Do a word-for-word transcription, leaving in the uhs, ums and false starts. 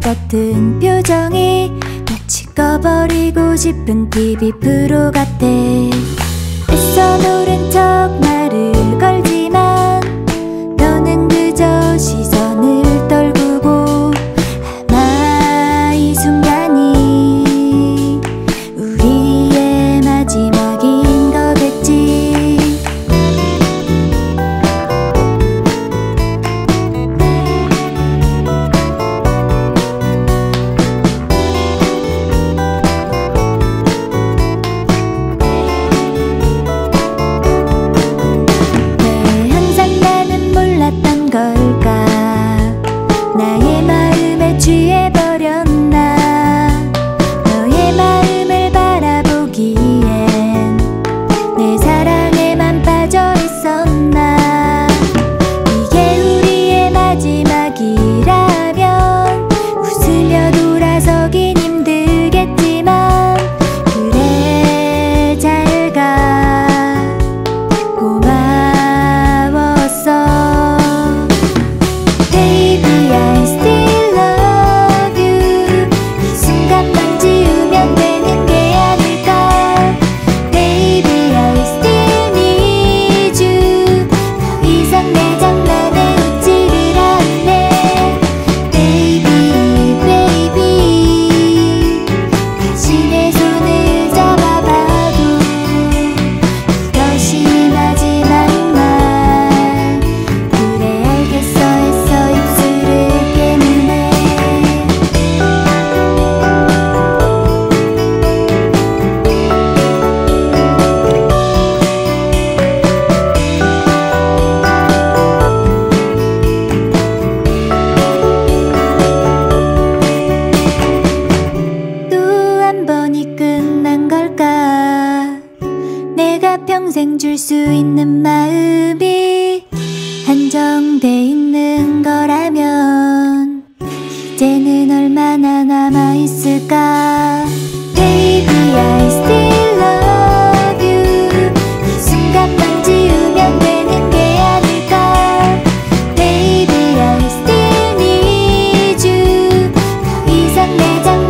같은 표정이 마치 꺼버리고 싶은 티비 프로 같대. 애써 노른 척 말을 걸지만 너는 그저 시선을 떨구고 아마 이 순간이 우리의 마지막인 거겠지. 평생 줄 수 있는 마음이 한정돼 있는 거라면 이제는 얼마나 남아있을까. Baby I still love you. 이 순간만 지우면 되는 게 아닐까. Baby I still need you. 더 이상 내 장